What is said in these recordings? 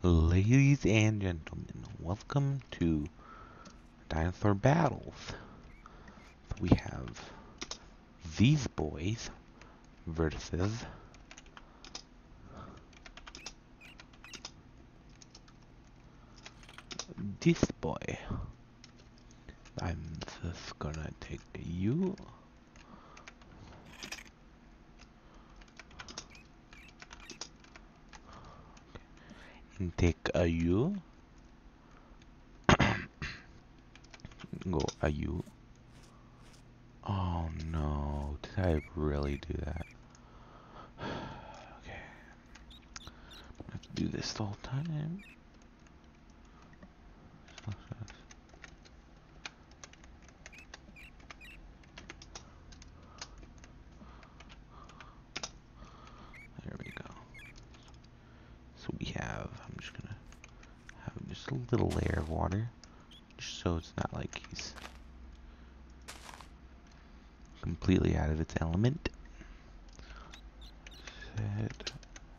Ladies and gentlemen, welcome to Dinosaur Battles. We have these boys versus this boy. I'm just gonna take you. And take a you. Go a you. Oh no, did I really do that? Okay. I have to do this the whole time. There we go. So we have, I'm just gonna have just a little layer of water, just so it's not like he's completely out of its element. Set.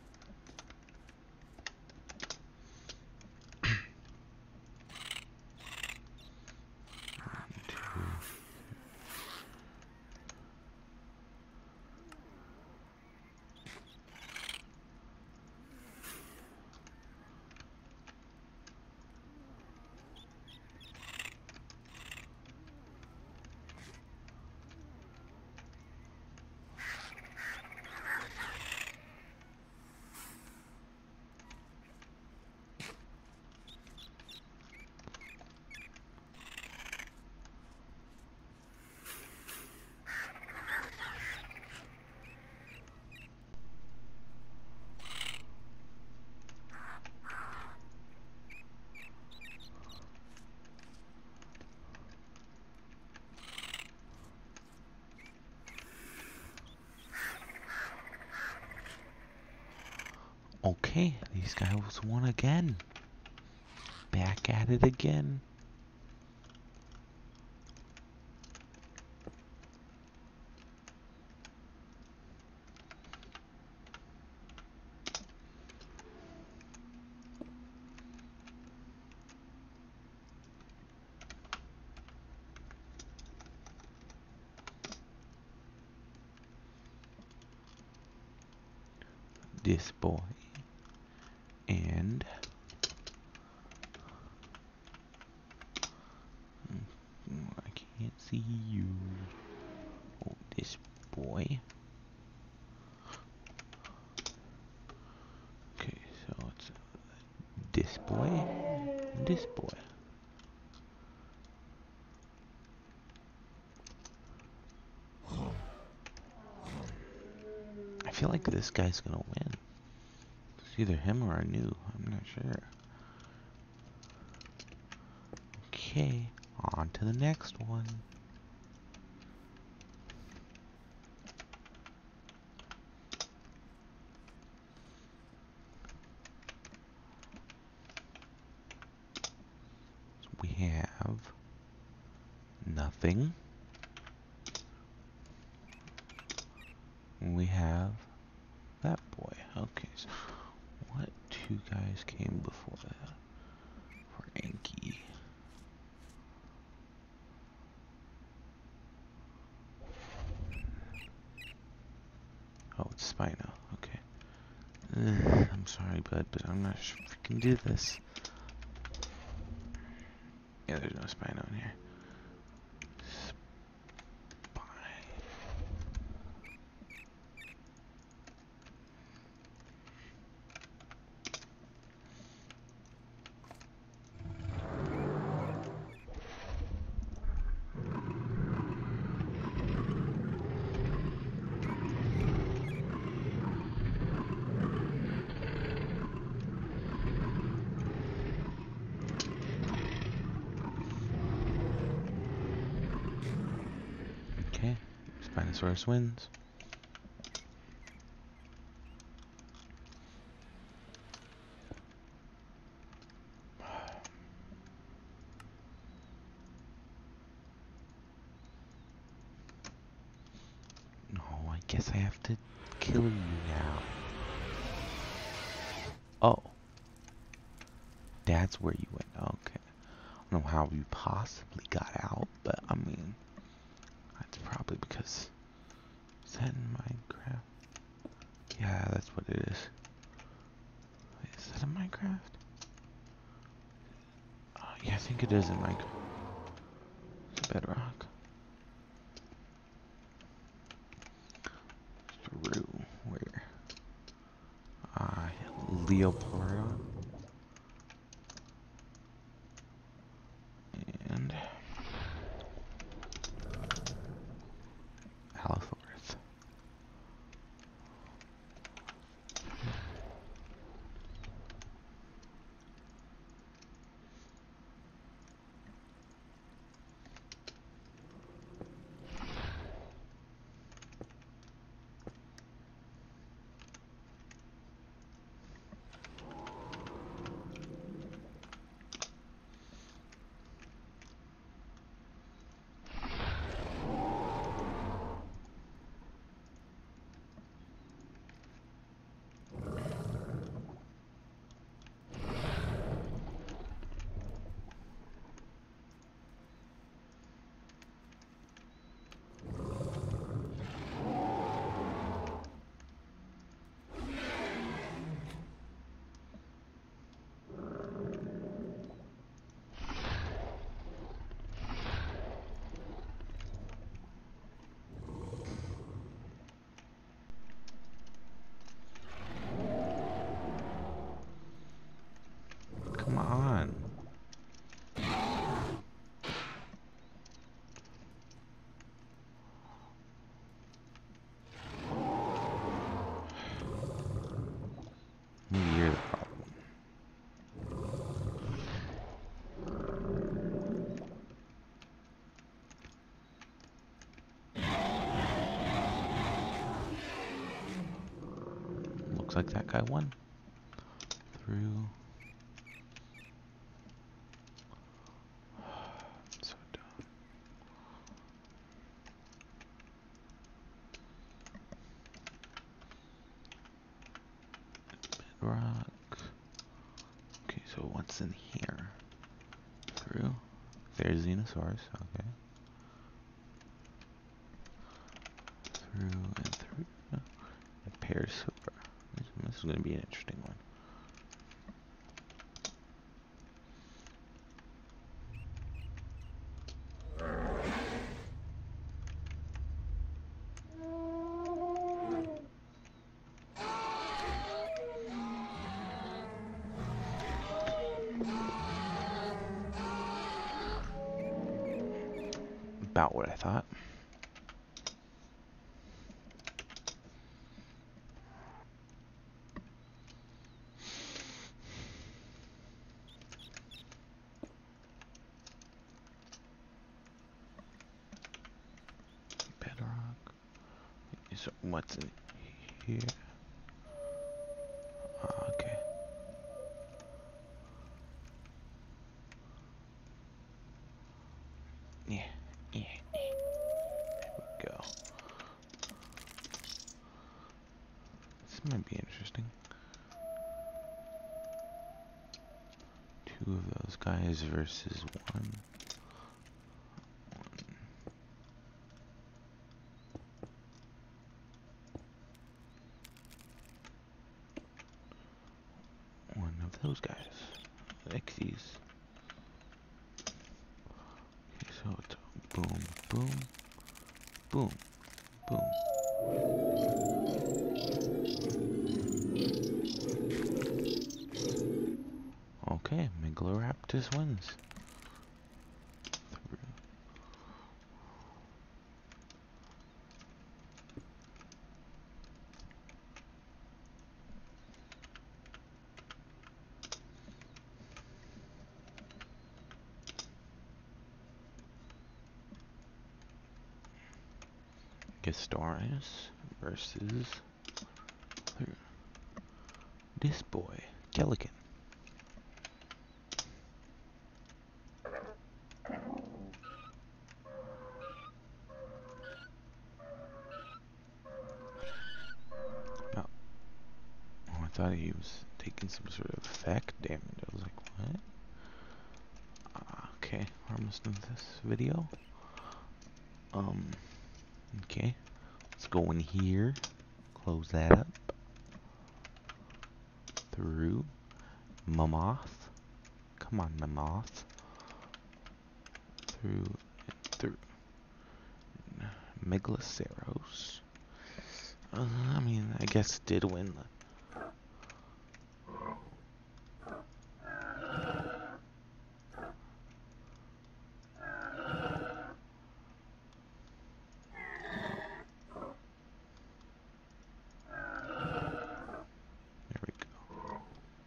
Okay, these guys won again. Back at it again. This boy and I can't see you. Oh, this boy. Okay, so it's this boy and this boy. I feel like this guy's gonna win. It's either him or a new. I'm not sure. Okay, on to the next one. So we have nothing. We have that boy. Okay, so what two guys came before that? For Anki. Oh, it's Spino. Okay. I'm sorry, bud, but I'm not sure if we can do this. Yeah, there's no Spino in here. Okay, Spinosaurus wins. No, I guess I have to kill you now. Oh. That's where you went. Okay. I don't know how you possibly got out, but I mean, that's probably because. Is that in Minecraft? Yeah, that's what it is. Wait, is that in Minecraft? Yeah, I think it is in Minecraft. It's bedrock. Through where? Leopold and Althorth. Come on. Maybe you're the problem. Looks like that guy won. Through. So dumb. Bedrock. Okay, so what's in here? Through. There's Xenosaurus, okay. Through and through. A Parasaur. This is going to be an interesting one. About what I thought. Bedrock. So what's in here? Okay. Yeah. There we go. This might be interesting. Two of those guys versus one. One of those guys. Like these. Okay, so it's boom, boom, boom, boom. Okay, Megaloraptus wins. Gastorius versus this boy, Jellican. Oh, I thought he was taking some sort of effect damage. I was like, What? Okay, we're almost done with this video. Okay. Let's go in here. Close that up. Through. Mammoth. Come on, Mammoth. Through. Megaloceros. I mean, I guess it did win. There we go.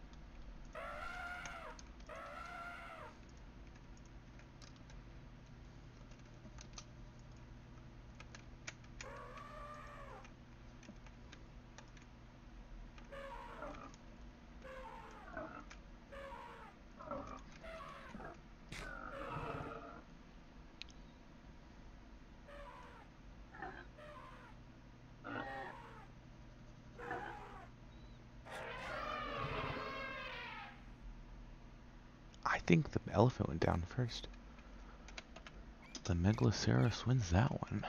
I think the elephant went down first. The Megaloceros wins that one.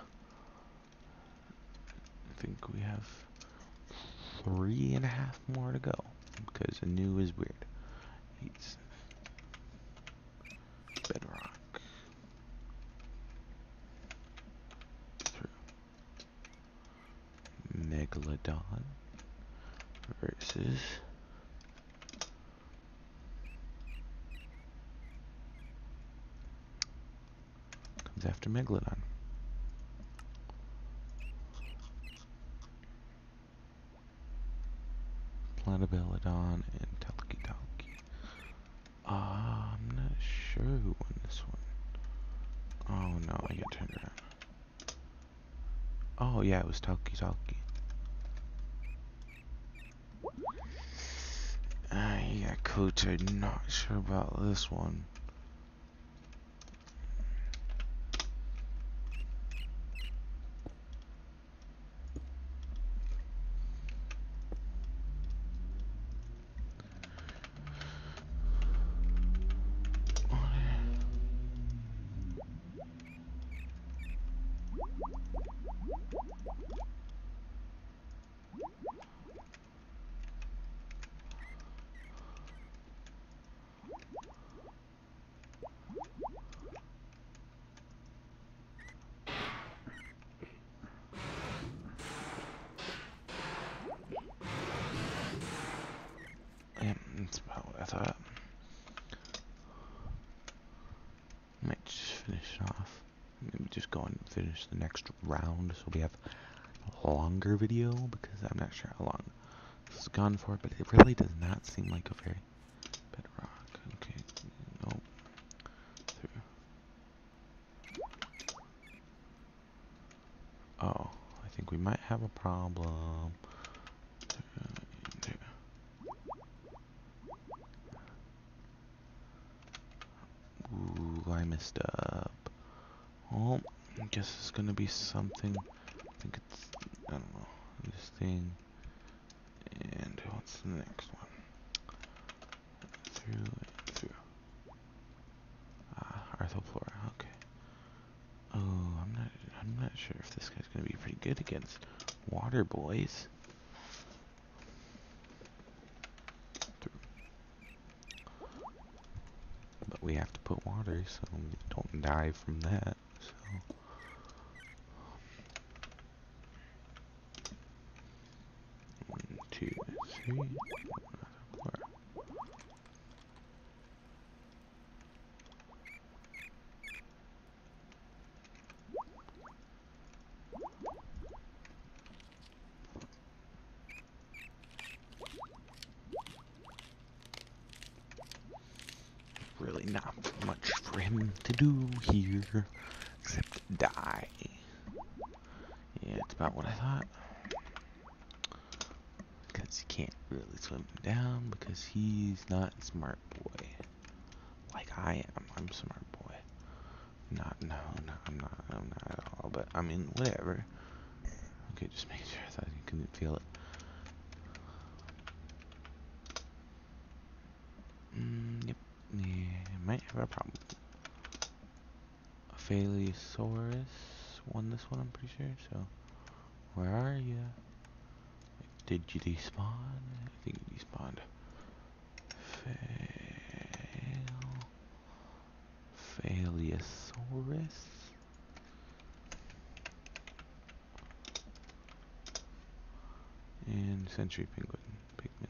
I think we have 3.5 more to go. Because a new is weird. It's bedrock. Through. Megalodon versus comes after Megalodon. Platybelodon and Talkie. I'm not sure who won this one. Oh no, I get turned around. Oh yeah, it was Talkie. Yeah, coach, I'm not sure about this one. Yeah, that's about what I thought. Might just finish it off. Maybe just go and finish the next round so we have a longer video, because I'm not sure how long this has gone for, but it really does not seem like a very bedrock. Okay, nope. Through. Oh, I think we might have a problem. Ooh, I messed up. Oh, I guess it's gonna be something. I think it's, I don't know, this thing. And what's the next one? Through. Arthropleura, okay. Oh, I'm not sure if this guy's gonna be pretty good against water boys. But we have to put water so we don't die from that. So 1, 2, 3. Really not much for him to do here except die. Yeah, it's about what I thought. Because you can't really swim him down because he's not a smart boy. Like I am. I'm a smart boy. No, I'm not at all. But I mean, whatever. Okay, just make sure. I thought you couldn't feel it. Yep. might have a problem. Aphaleosaurus won this one, I'm pretty sure. So, where are you? Did you despawn? I think you despawned. Aphaleosaurus. And Century Penguin. Pigman.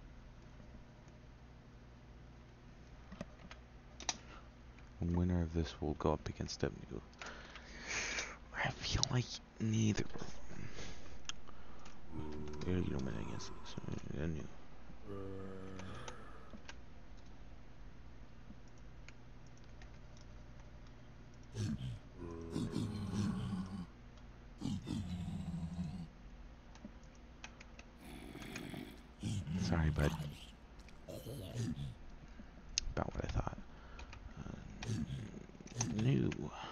The winner of this will go up against W. I feel like neither of them. You don't win against this. And you. Sorry, bud. About what I thought. New.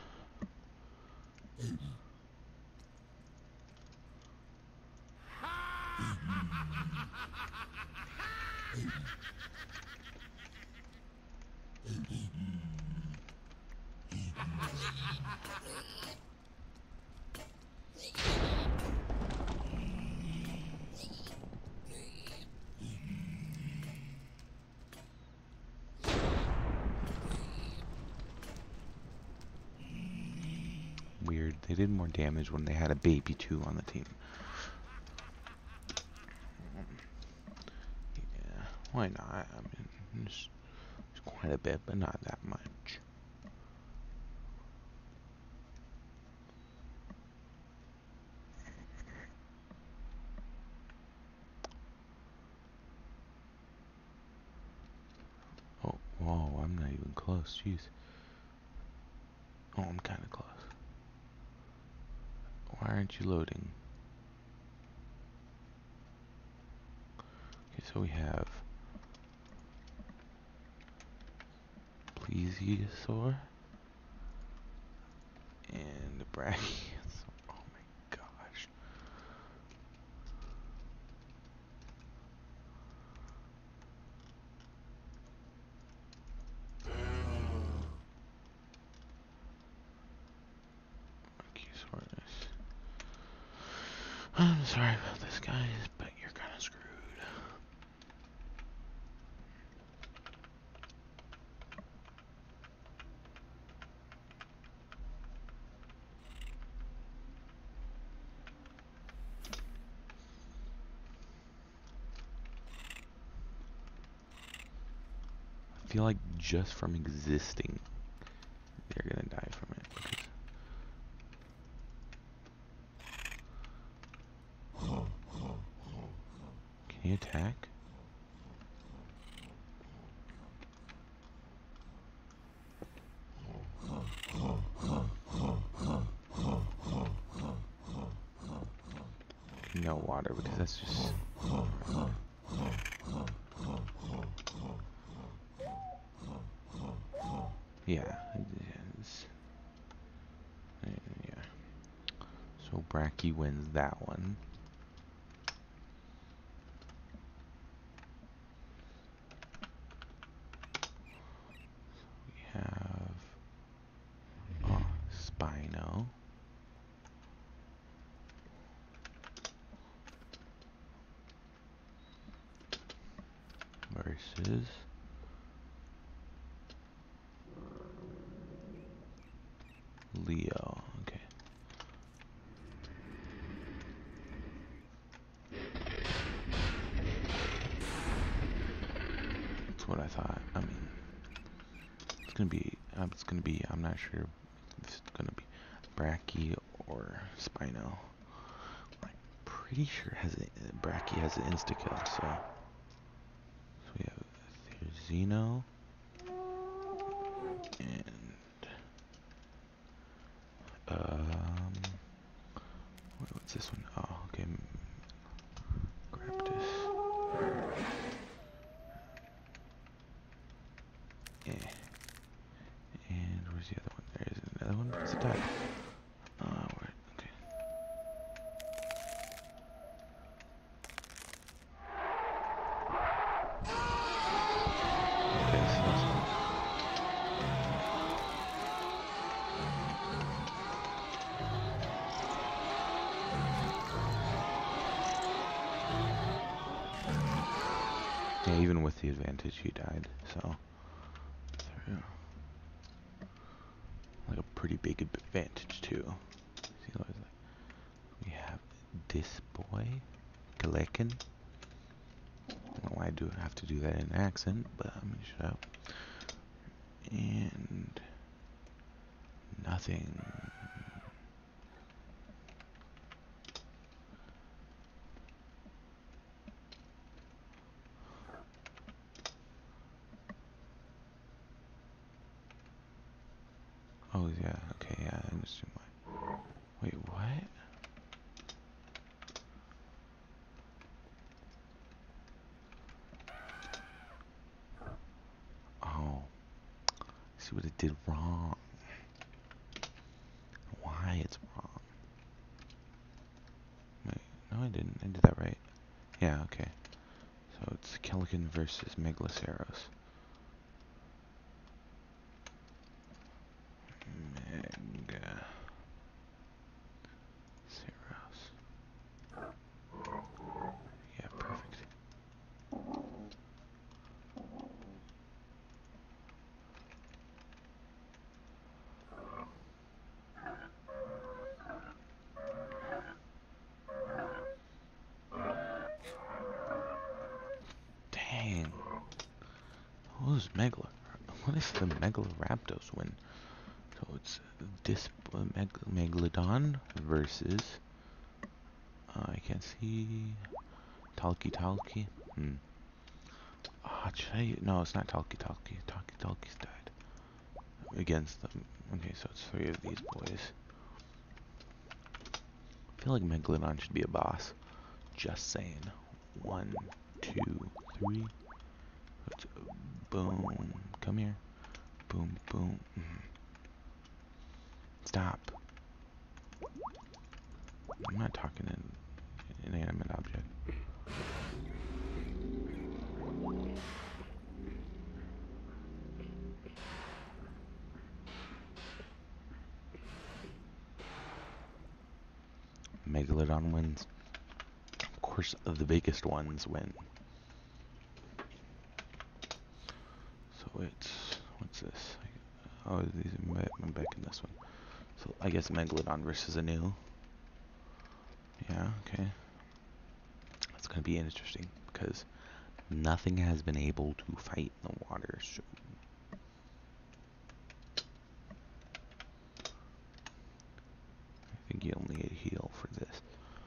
Weird. They did more damage when they had a baby 2 on the team. Yeah, why not? I mean, it's quite a bit, but not that much. Oh, whoa, I'm not even close. Jeez. Oh, I'm kind of close. Why aren't you loading? Okay, so we have plesiosaur and brachiosaur. Oh my gosh. Brachiosaurus. I'm sorry about this, guys, but you're kind of screwed. I feel like just from existing, they're gonna die from it. Can he attack? No water, because that's just... Yeah, it is. Yeah. So Brachy wins that one. We have Spino versus Leo. Okay. That's what I thought. I mean, I'm not sure if it's gonna be Brachy or Spino. I'm pretty sure Brachy has an insta-kill, so we have Therzino and what's this one? Oh, okay. Graptus. Yeah. And where's the other one? There's another one. It's attack. Okay. Okay, so the advantage he died, so like a pretty big advantage too. See what we have this boy, Galekin. I don't know why I do have to do that in an accent, but I'm gonna shut up. And nothing. Oh yeah, okay, yeah, I understand why. Wait, what? Oh, see what it did wrong. Why it's wrong. Wait, no I didn't. I did that right. Yeah, okay. So it's Kelican versus Megaloceros. Megaloceros. Yeah, perfect. Dang. What if the Megaloraptors win? So it's this Megalodon versus I can't see Talkie. No, it's not Talkie. Talkie's died against them. Okay, so it's 3 of these boys. I feel like Megalodon should be a boss. Just saying. 1, 2, 3. Let's, boom. Come here. Boom, boom. Stop. I'm not talking an inanimate object. Megalodon wins. Of course, the biggest ones win. So it's, what's this? Oh, I'm back in this one. So I guess Megalodon versus a new. Yeah, okay. That's gonna be interesting because nothing has been able to fight in the water. So I think you only need a heal for this.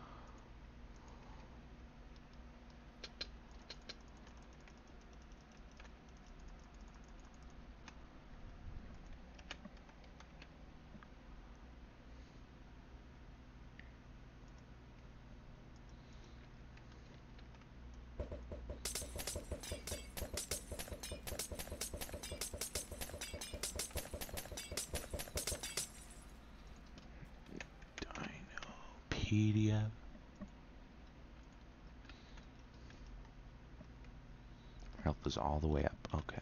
PDF. Health is all the way up. Okay.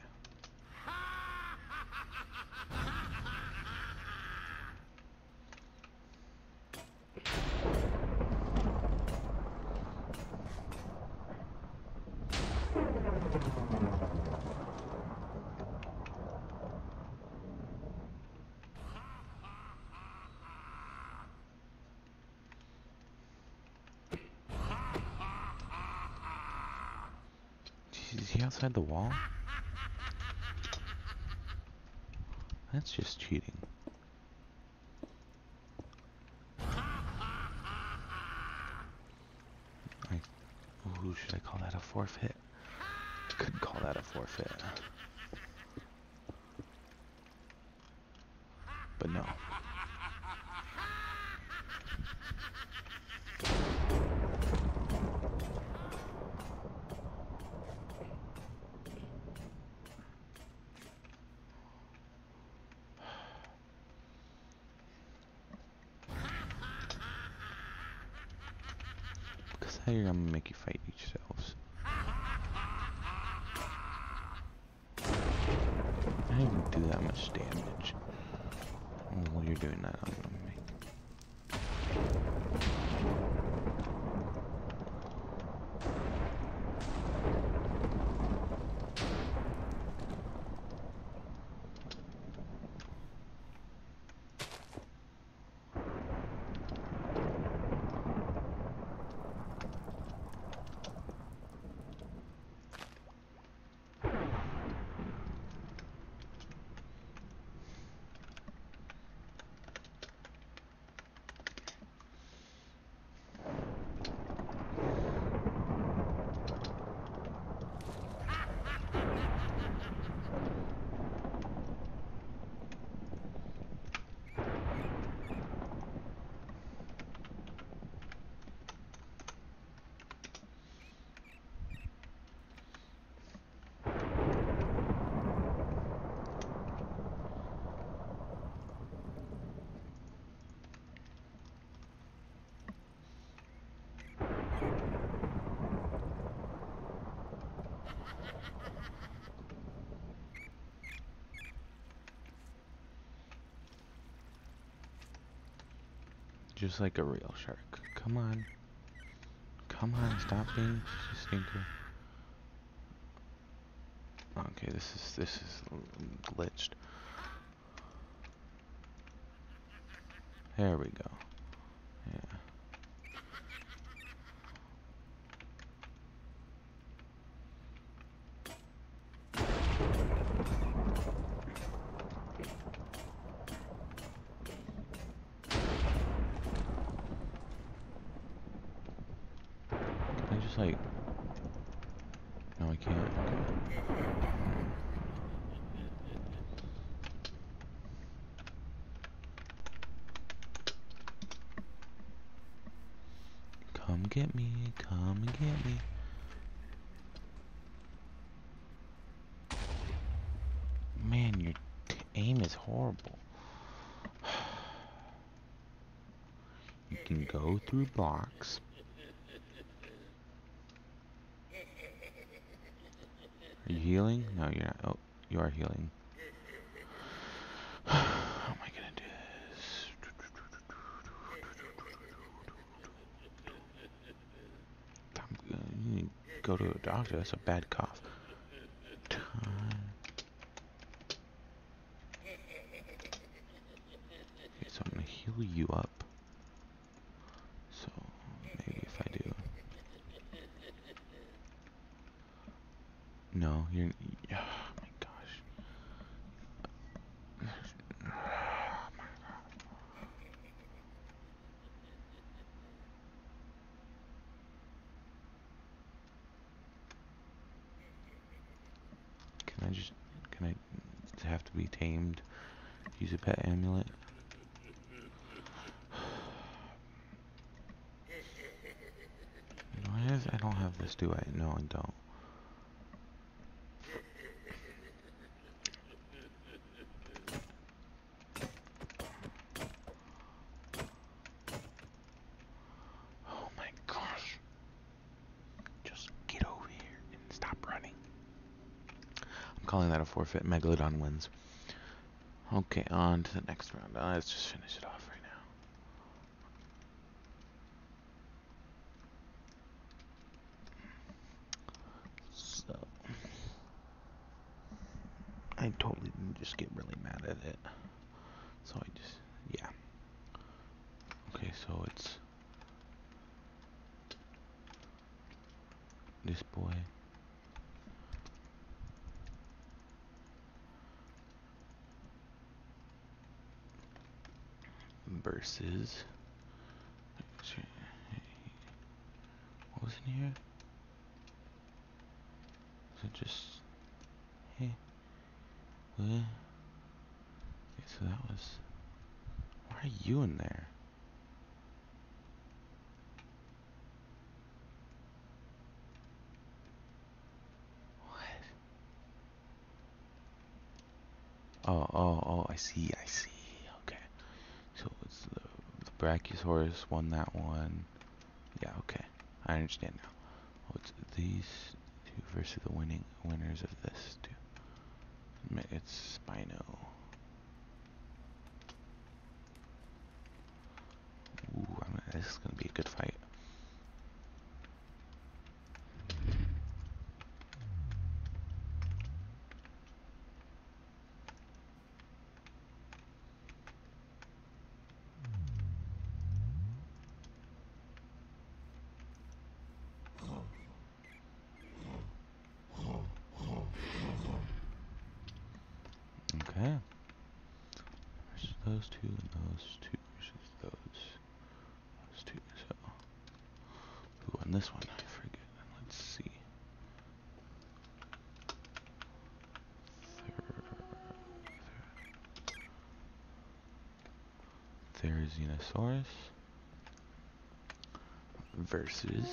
Is he outside the wall? That's just cheating. Ooh, should I call that a forfeit? Could call that a forfeit. But no. Because I'm gonna make you fight yourselves. I didn't do that much damage. Oh, while you're doing that, I'm gonna make. Just like a real shark. Come on. Come on, stop being a stinker. Okay, this is glitched. There we go. Yeah. Can I just like... No, I can't. Okay. Come get me, come and get me. Man, your aim is horrible. You can go through blocks. Are you healing? No, you're not. Oh, you are healing. How am I gonna do this? You need to go to a doctor. That's a bad cough. Okay, so I'm gonna heal you up. So maybe if I do. No, you're. Oh my gosh. Can I have to be tamed? Use a pet amulet? I don't have this, do I? No, I don't. Oh my gosh. Just get over here and stop running. I'm calling that a forfeit. Megalodon wins. Okay, on to the next round. Let's just finish it off right now. So, I totally didn't just get really mad at it. So I just, yeah. Okay, so it's this boy. Versus. What was in here? Is it just. Hey. What? Okay, so that was. Why are you in there? Oh, I see. Okay. So it's the Brachiosaurus won that one. Yeah, okay. I understand now. Oh, it's these two versus the winners of this two. It's Spino. Ooh, this is gonna be a good fight. Okay. Versus those two and those two versus those two. So who won this one? I forget. Let's see. Therizinosaurus versus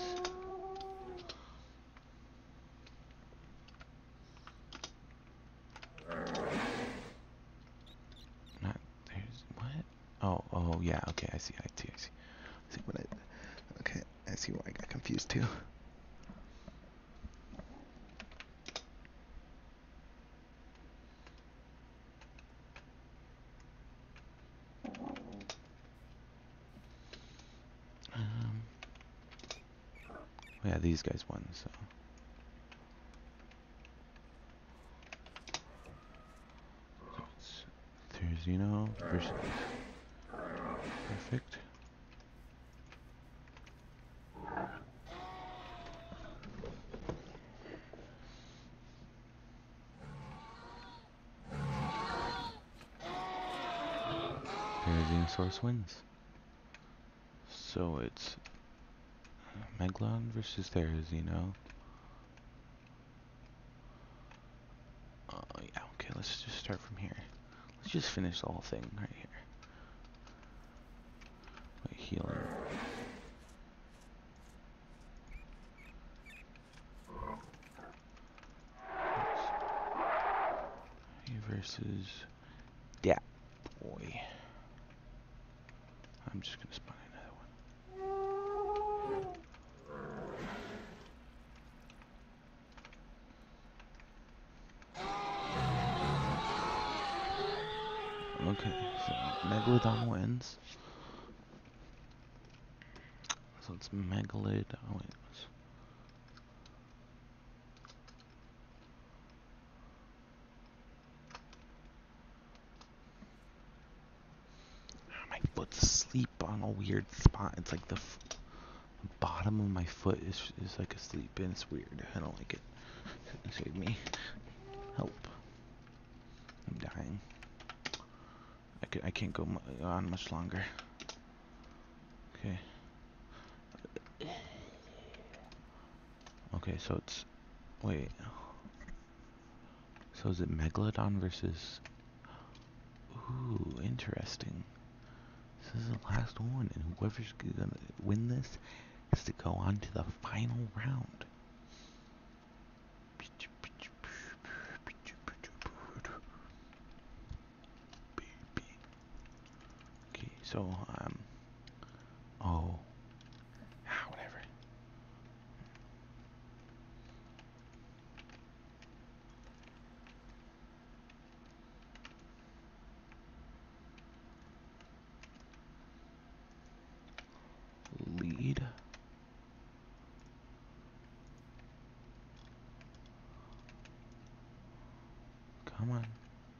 not there's what? Oh yeah, okay, I see what okay, I see why I got confused too. Yeah, these guys won, so. So it's Therizino versus. Perfect. Therizinosaurus wins. So it's Megalon versus Therizino. Yeah, okay, let's just start from here. Let's just finish the whole thing right here. Wait, healing. Versus that boy. I'm just gonna spawn another one. Okay, so Megalodon wins. So it's Megalod. Oh wait. My foot's asleep on a weird spot. It's like the bottom of my foot is like asleep, and it's weird. I don't like it. Save me. Help. I'm dying. I can't go on much longer. Okay. Okay, so it's... Wait. So is it Megalodon versus... Ooh, interesting. This is the last one, and whoever's gonna win this is to go on to the final round. Okay, so, oh. Whatever. Lead. Come on.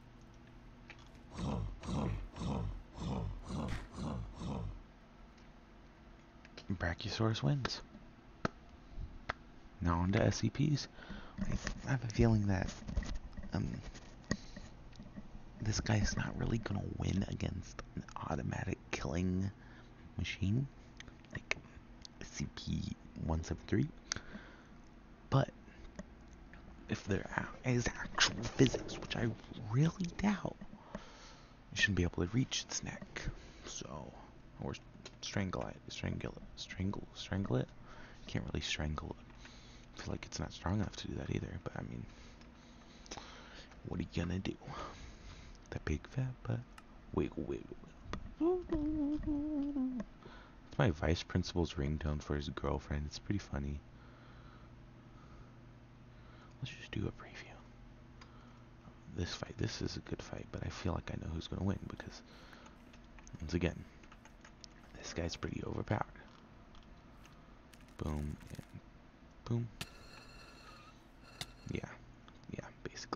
Brachiosaurus wins. Now on to SCPs. I have a feeling that this guy's not really gonna win against an automatic killing machine like SCP-173. But if there is actual physics, which I really doubt, you shouldn't be able to reach its neck. So, or strangle it. Can't really strangle it. I feel like it's not strong enough to do that either, but I mean, what are you gonna do? That big fat butt. Wiggle. It's my vice principal's ringtone for his girlfriend. It's pretty funny. Let's just do a preview. This is a good fight, but I feel like I know who's gonna win because, once again, this guy's pretty overpowered. Boom and boom. Yeah, basically.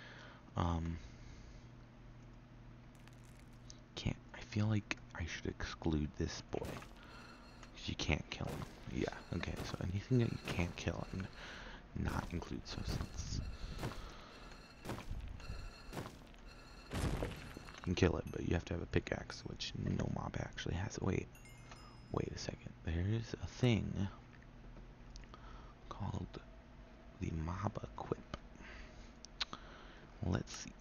I feel like I should exclude this boy. Because you can't kill him. Yeah, okay, so anything that you can't kill, I'm not include. So since you can kill it, but you have to have a pickaxe, which no mob actually has. Wait a second. There's a thing called the mob equip. Let's see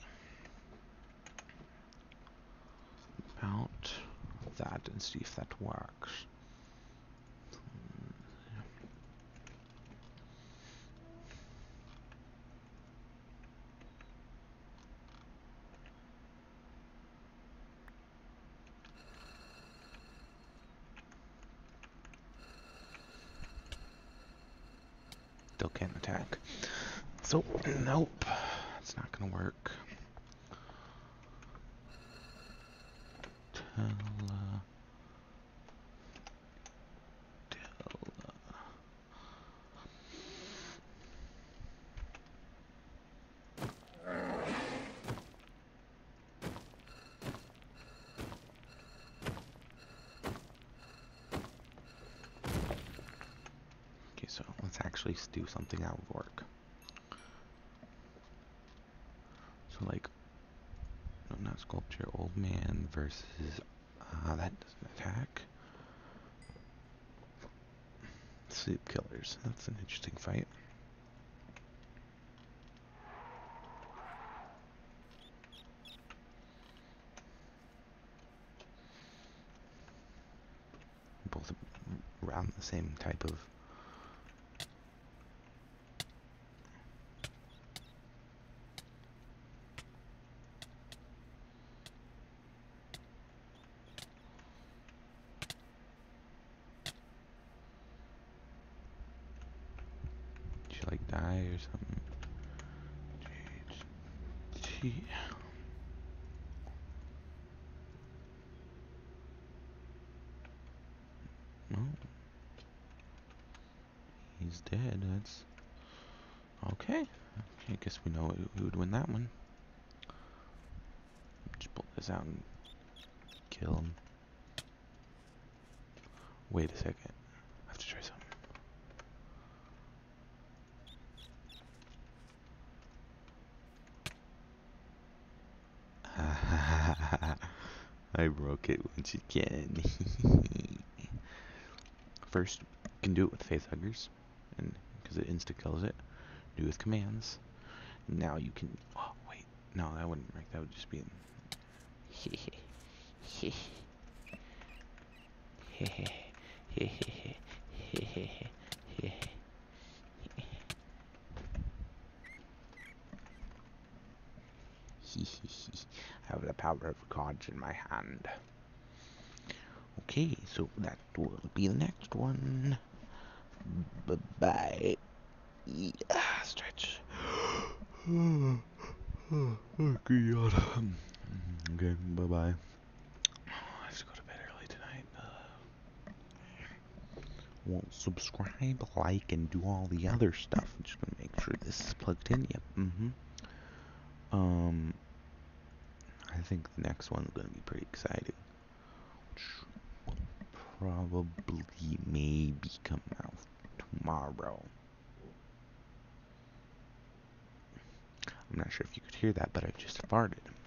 about that and see if that works. Still can't attack. So, nope. It's not gonna work. actually do something that would work. So like, no, not sculpture, old man versus, that doesn't attack. Sleep killers, that's an interesting fight. Both around the same type of should like die or something. No, he's dead. That's okay. I guess we know who would win that one. Just pull this out and kill him. Wait a second. I have to try something. I broke it once again. First, you can do it with facehuggers, and because it insta kills it. Do it with commands. Now you can. Oh wait, no, that wouldn't work. That would just be. I have the power of cards in my hand. Okay, so that will be the next one. Bye-bye. Yeah, stretch. Oh, God. Okay, bye-bye. I have to go to bed early tonight. Won't subscribe, like, and do all the other stuff. I'm just gonna make sure this is plugged in. Yep. I think the next one's gonna be pretty exciting. Probably, maybe come out tomorrow. I'm not sure if you could hear that, but I just farted.